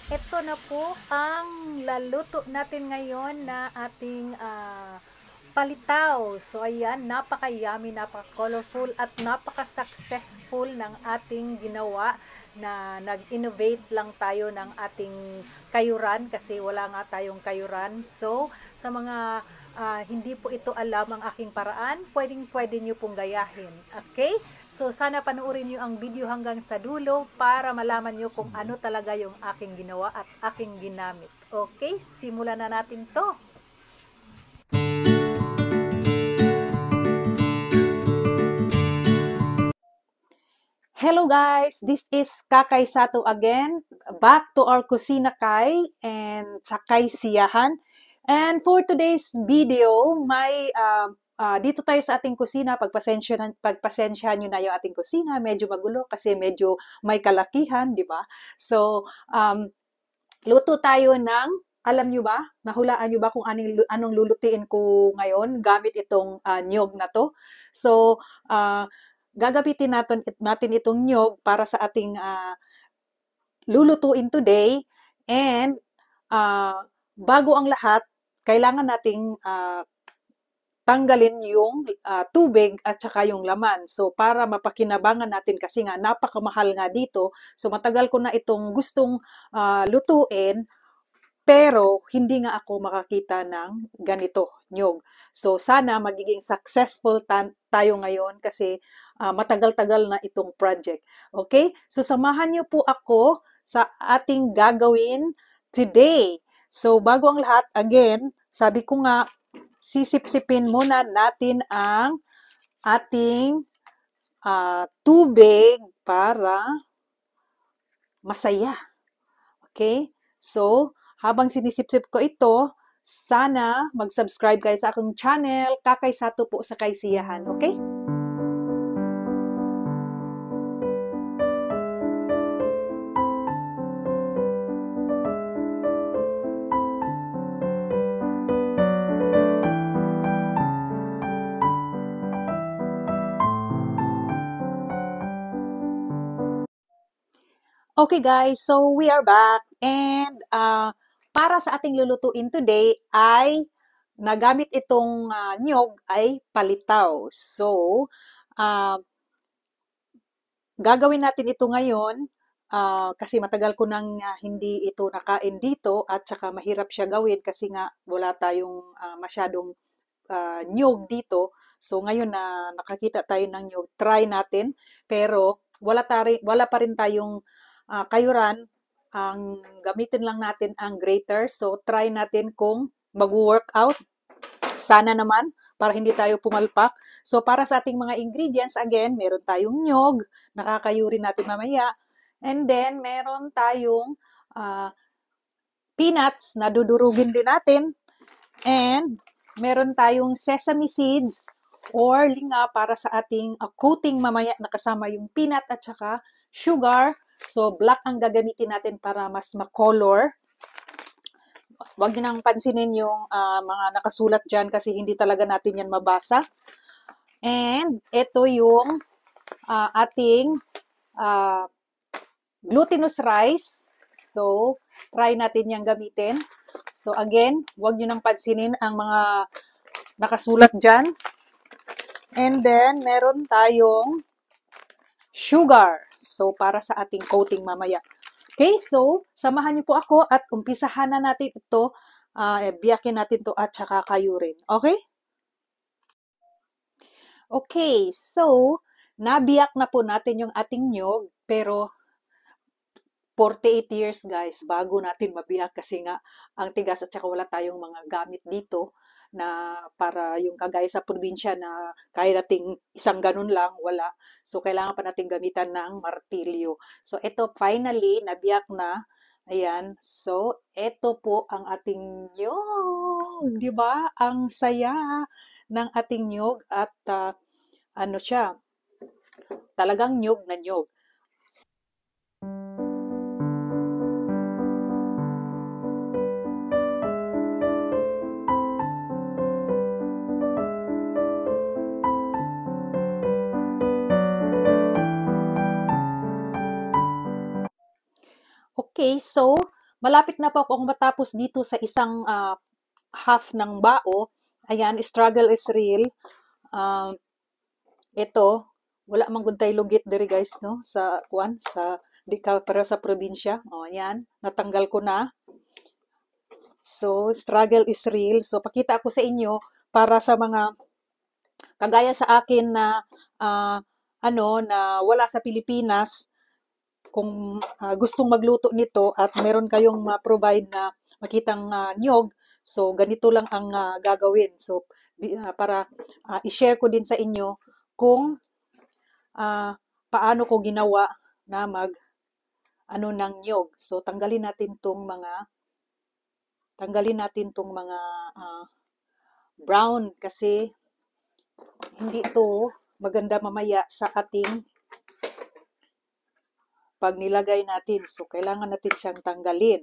Ito na po ang laluto natin ngayon na ating palitaw. So ayan, napaka-yummy, napaka-colorful at napaka-successful ng ating ginawa na nag-innovate lang tayo ng ating kayuran kasi wala nga tayong kayuran. So sa mga hindi po ito alam ang aking paraan, pwedeng-pwede nyo pong gayahin. Okay? So, sana panoorin nyo ang video hanggang sa dulo para malaman nyo kung ano talaga yung aking ginawa at aking ginamit. Okay? Simulan na natin to. Hello guys! This is Kakay Sato again. Back to our Kusina Kay and sa Kay Siyahan. And for today's video, dito tayo sa ating kusina. Pagpasensyahan nyo na yung ating kusina. Medyo magulo kasi medyo may kalakihan, di ba? So, luto tayo ng, alam nyo ba? Nahulaan nyo ba kung anong lulutuin ko ngayon gamit itong niyog na to? So, gagamitin natin itong niyog para sa ating lulutuin today. And bago ang lahat, kailangan nating tanggalin yung tubig at saka yung laman. So, para mapakinabangan natin kasi nga napakamahal nga dito. So, matagal ko na itong gustong lutuin, pero hindi nga ako makakita ng ganito, nyog. So sana magiging successful tayo ngayon kasi matagal-tagal na itong project. Okay? So samahan niyo po ako sa ating gagawin today. So bago ang lahat, again, sabi ko nga, sisipsipin muna natin ang ating tubig para masaya. Okay? So, habang sinisip-sip ko ito, sana mag-subscribe kayo sa aking channel, Kakay Sato po sa Kaysiyahan. Okay? Okay guys, so we are back and para sa ating lulutuin today ay nagamit itong nyog ay palitaw. So, gagawin natin ito ngayon kasi matagal ko nang hindi ito nakain dito at saka mahirap siya gawin kasi nga wala tayong masyadong nyog dito. So ngayon na nakakita tayo ng nyog, try natin. Pero wala pa rin tayong kayuran. Ang gamitin lang natin ang grater. So try natin kung mag-workout. Sana naman para hindi tayo pumalpak. So para sa ating mga ingredients, again, meron tayong nyog, nakakayuri natin mamaya. And then meron tayong peanuts na dudurugin din natin. And meron tayong sesame seeds or linga para sa ating coating mamaya na kasama yung peanut at saka sugar. So, black ang gagamitin natin para mas makolor. Huwag niyo nang pansinin yung mga nakasulat dyan kasi hindi talaga natin yan mabasa. And ito yung ating glutinous rice. So, try natin yung gamitin. So, again, huwag nyo nang pansinin ang mga nakasulat dyan. And then, meron tayong sugar. So, para sa ating coating mamaya. Okay, so, samahan niyo po ako at umpisahan na natin ito. Biyakin natin to at saka kayurin. Okay? Okay, so, nabiyak na po natin yung ating nyog, pero 48 years guys bago natin mabiyak kasi nga ang tigas at saka wala tayong mga gamit dito na para yung kagaya sa probinsya na kaya nating isang ganun lang, wala. So, kailangan pa natin gamitan ng martilyo. So, ito finally, nabiyak na. Ayan. So, ito po ang ating nyog. Di ba? Ang saya ng ating nyog at ano siya, talagang nyog na nyog. Okay, so malapit na po akong matapos dito sa isang half ng bao. Ayan, struggle is real. Ito, wala man gud tay lugit diri guys no sa sa di ka pero sa probinsya. O ayan, natanggal ko na. So, struggle is real. So, pakita ko sa inyo para sa mga kagaya sa akin na na wala sa Pilipinas, kung gustong magluto nito at meron kayong ma-provide na makitang niyog, so ganito lang ang gagawin. So, para i-share ko din sa inyo kung paano ko ginawa na ng niyog. So, tanggalin natin tong mga brown kasi hindi ito maganda mamaya sa ating pag nilagay natin. So, kailangan natin siyang tanggalin.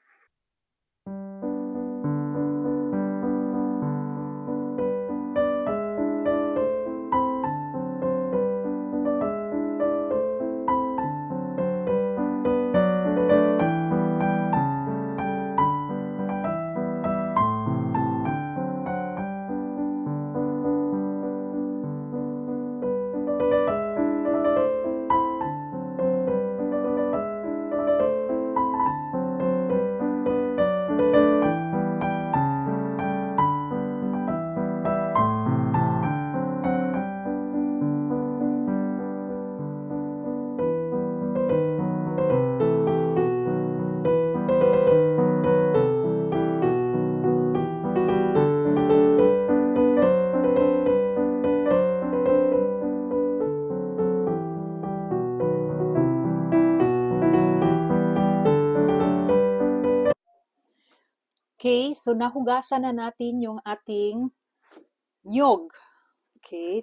Okay, so nahugasan na natin yung ating niyog. Okay.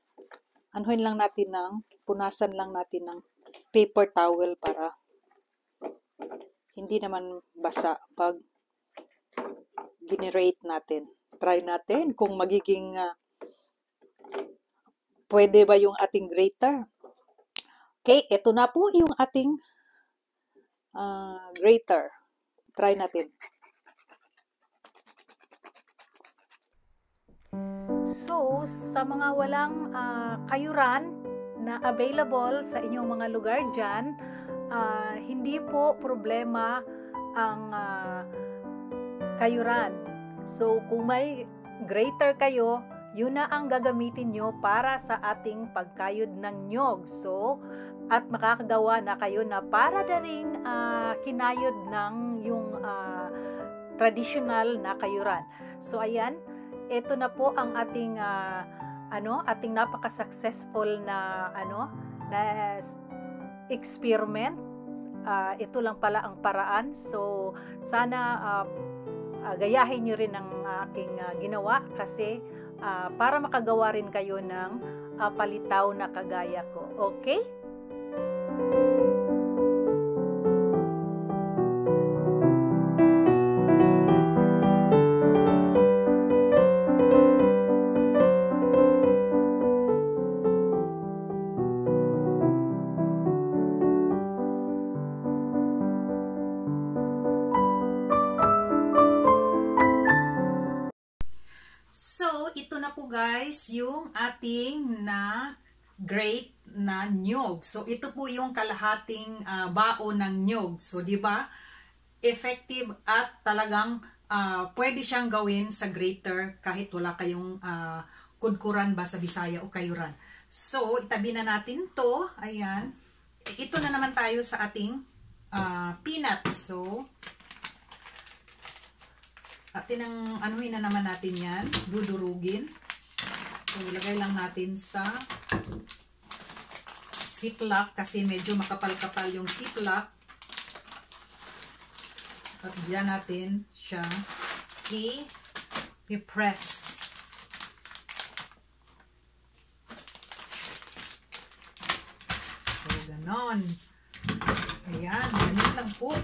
Punasan lang natin ng paper towel para hindi naman basa pag generate natin. Try natin kung magiging pwede ba yung ating grater. Okay, ito na po yung ating grater. Try natin. So, sa mga walang kayuran na available sa inyong mga lugar dyan, hindi po problema ang kayuran. So, kung may grater kayo, yun na ang gagamitin nyo para sa ating pagkayod ng nyog. So, at makakagawa na kayo na para na ring kinayod ng yung traditional na kayuran. So, ayan. Ito na po ang ating ating napaka-successful na experiment. Ito lang pala ang paraan. So sana gayahin niyo rin ang aking ginawa kasi para makagawa rin kayo ng palitaw na kagaya ko. Okay? So, ito na po guys, yung ating grate na nyog. So, ito po yung kalahating bao ng nyog. So, di ba? Effective at talagang pwede siyang gawin sa grater kahit wala kayong kudkuran ba sa Bisaya o kayuran. So, itabi na natin to. Ayan. Ito na naman tayo sa ating peanuts. So, anuhin na naman natin yan, dudurugin. So, ilagay lang natin sa ziplock kasi medyo makapal-kapal yung ziplock. At diyan natin siya i-press. So, ganon. Ayan, ganyan lang po.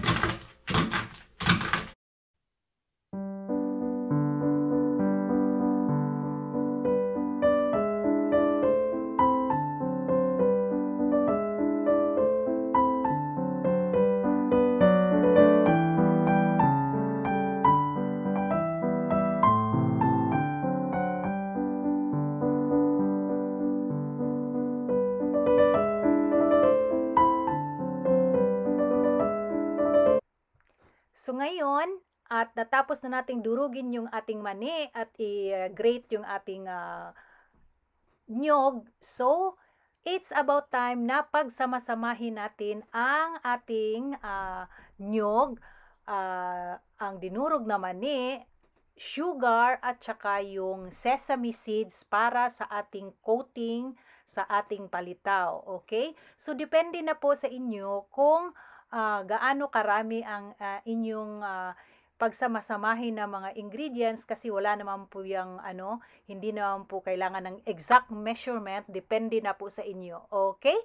So ngayon, at natapos na nating durugin yung ating mani at i-grate yung ating nyog. So, it's about time na pagsama-samahin natin ang ating nyog, ang dinurog na mani, sugar, at saka yung sesame seeds para sa ating coating sa ating palitaw. Okay? So, depende na po sa inyo kung gaano karami ang inyong pagsamasamahin ng mga ingredients, kasi wala naman po yung hindi naman po kailangan ng exact measurement, depende na po sa inyo. Okay?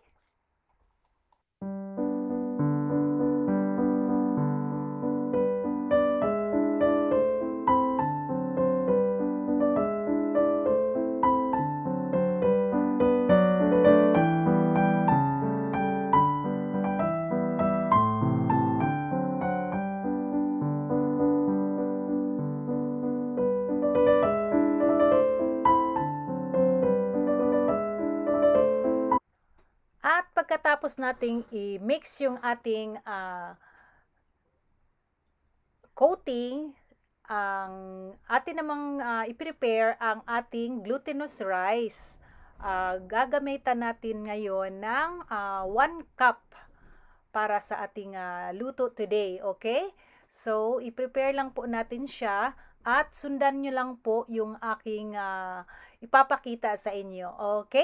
At pagkatapos nating i-mix yung ating coating, ang atin namang i-prepare ang ating glutinous rice. Gagamitan natin ngayon ng 1 cup para sa ating luto today, okay? So, i-prepare lang po natin siya at sundan nyo lang po yung aking ipapakita sa inyo, okay?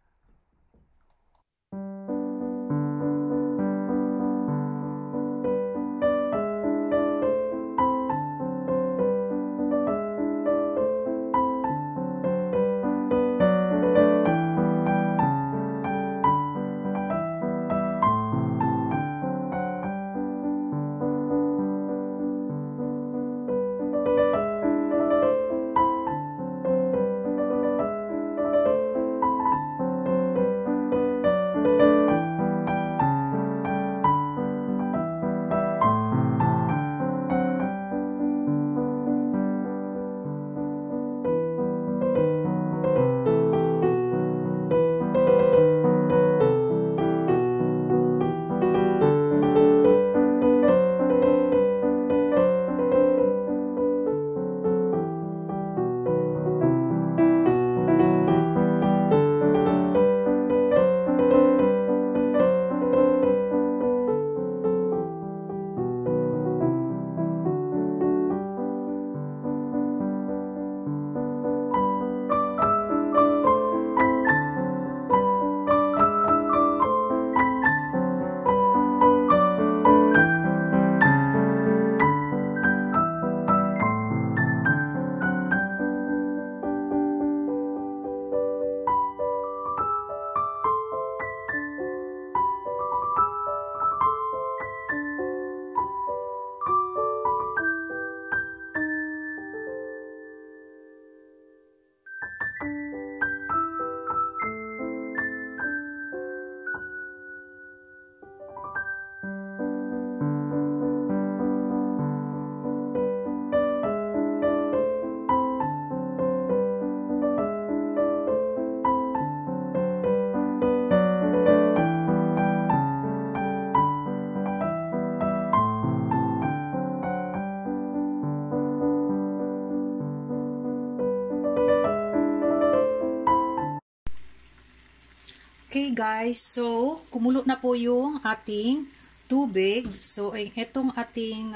Okay guys, so kumulo na po yung ating tubig. So itong ating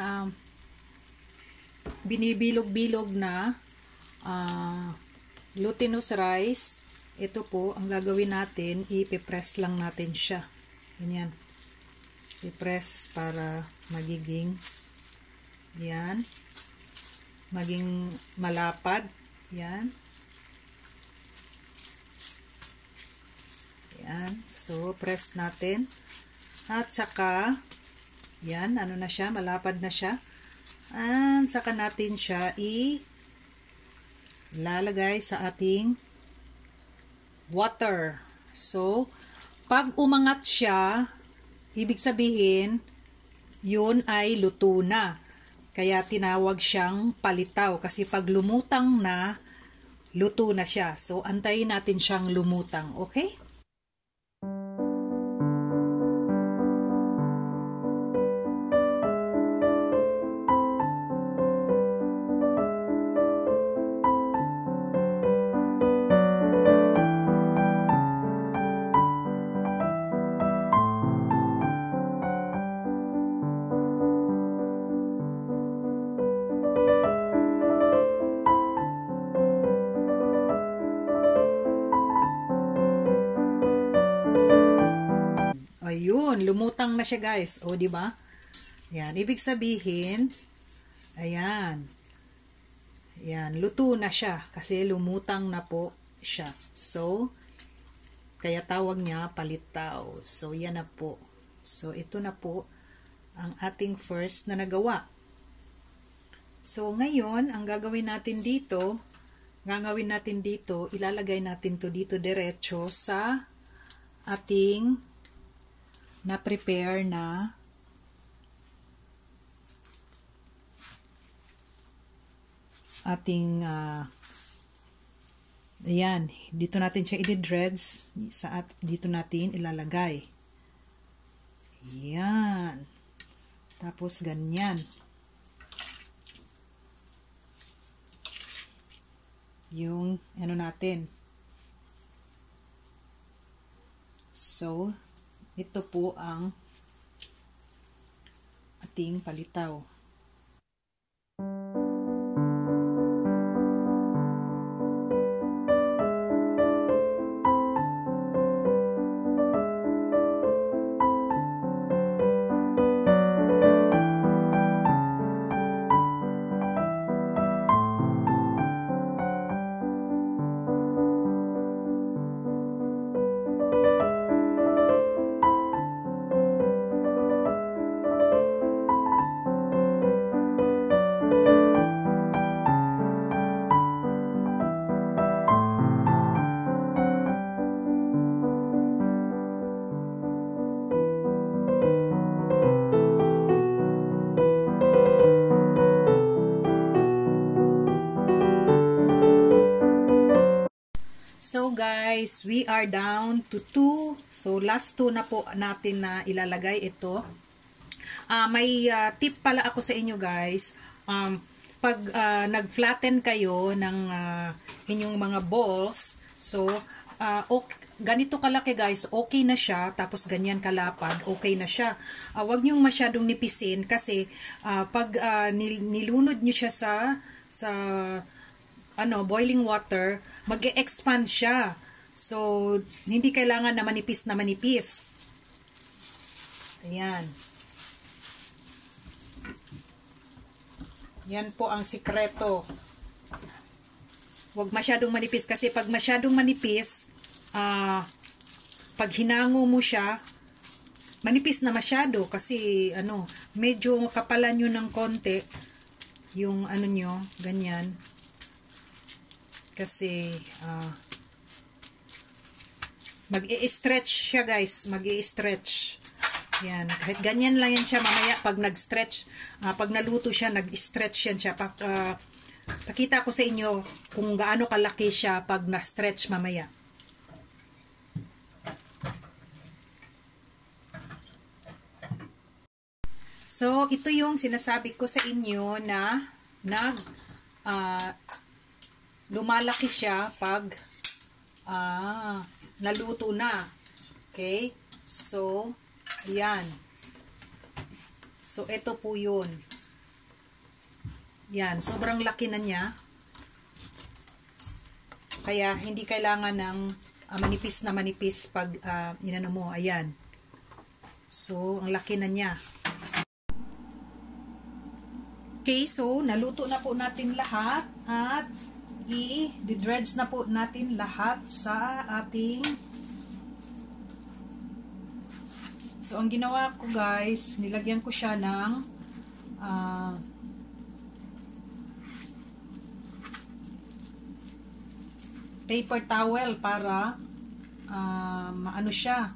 binibilog-bilog na glutinous rice, ito po ang gagawin natin, ipipress lang natin siya. Ganyan. I-press para magiging yan, maging malapad. Yan. Yan. So, press natin. At saka, yan, ano na siya, malapad na siya. At saka natin siya ilalagay sa ating water. So, pag umangat siya, ibig sabihin, yun ay luto na. Kaya tinawag siyang palitaw. Kasi pag lumutang na, luto na siya. So, antayin natin siyang lumutang. Okay? lumutang na siya guys. O, di ba? Yan, ibig sabihin, ayan. Yan, luto na siya kasi lumutang na po siya. So, kaya tawag niya palitaw. So, yan na po. So, ito na po ang ating first na nagawa. So, ngayon, ang gagawin natin dito, ilalagay natin to dito diretso sa ating na-prepare na ating ayan, dito natin siya i-dreads dito natin ilalagay. Yan. Tapos ganyan. Yung ano natin. So, ito po ang ating palitaw. So guys, we are down to 2. So last 2 na po natin na ilalagay ito. May tip pala ako sa inyo guys. Pag nag-flatten kayo ng inyong mga balls, so ganito kalaki guys, okay na siya. Tapos ganyan kalapad, okay na siya. Huwag niyong masyadong nipisin kasi pag nilunod niyo siya sa boiling water, mag-e-expand siya. So, hindi kailangan na manipis na manipis. Ayan. Yan po ang sikreto. Huwag masyadong manipis kasi pag masyadong manipis, pag hinango mo siya, manipis na masyado kasi medyo kapalan nyo ng konti yung nyo, ganyan. Kasi mag-i-stretch siya guys, mag-i-stretch. Yan, kahit ganyan lang yan siya mamaya pag nag-stretch, pag naluto siya, nag-stretch yan siya. Pakita ko sa inyo kung gaano kalaki siya pag na-stretch mamaya. So, ito yung sinasabi ko sa inyo na lumalaki siya pag naluto na. Okay? So, yan. So, ito po yun. Yan. Sobrang laki na niya. Kaya, hindi kailangan ng manipis na manipis pag inano mo. Ayan. So, ang laki na niya. Okay, so, naluto na po natin lahat at i-dreads na po natin lahat sa ating. So, ang ginawa ko guys, nilagyan ko siya ng paper towel para maano siya,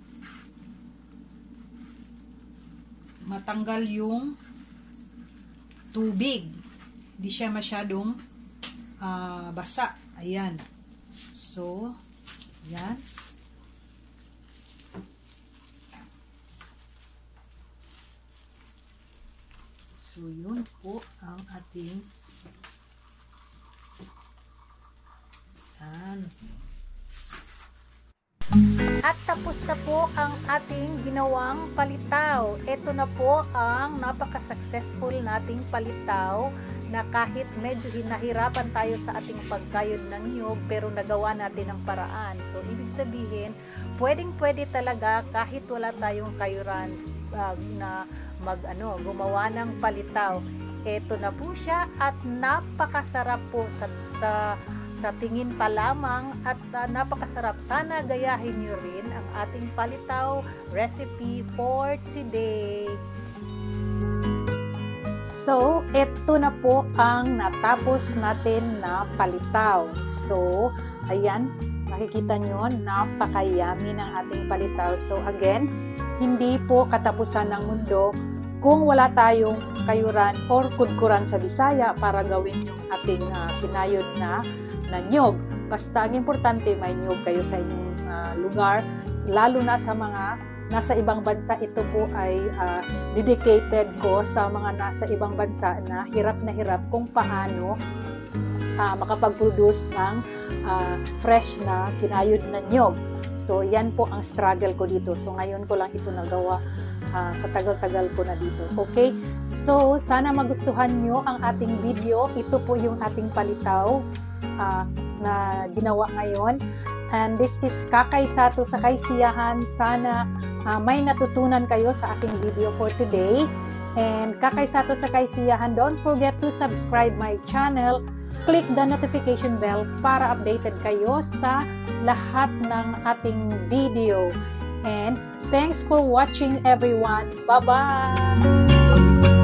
matanggal yung tubig. Hindi siya masyadong basa. Ayan. So, yan. So, yun po ang ating yan. At tapos na po ang ating ginawang palitaw. Ito na po ang napaka-successful nating palitaw na kahit medyo nahirapan tayo sa ating pagkayod ng niyog, pero nagawa natin ang paraan. So, ibig sabihin, pwedeng-pwede talaga kahit wala tayong kayuran na gumawa ng palitaw. Ito na po siya at napakasarap po sa tingin pa lamang at napakasarap. Sana gayahin nyo rin ang ating palitaw recipe for today. So, ito na po ang natapos natin na palitaw. So, ayan, makikita nyo, napaka-yummy ng ating palitaw. So, again, hindi po katapusan ng mundo kung wala tayong kayuran or kudkuran sa Bisaya para gawin yung ating kinayod na niyog. Basta, ang importante, may niyog kayo sa inyong lugar, lalo na sa mga nasa ibang bansa. Ito po ay dedicated ko sa mga nasa ibang bansa na hirap kung paano makapag-produce ng fresh na kinayod na niyog. So, yan po ang struggle ko dito. So, ngayon ko lang ito nagawa sa tagal-tagal ko na dito. Okay? So, sana magustuhan nyo ang ating video. Ito po yung ating palitaw na ginawa ngayon. And this is Kakay Sato sa Kaysiyahan. Sana may natutunan kayo sa aking video for today. And Kakay Sato sa Kaysiyahan, don't forget to subscribe my channel. Click the notification bell para updated kayo sa lahat ng ating video. And thanks for watching everyone. Bye-bye!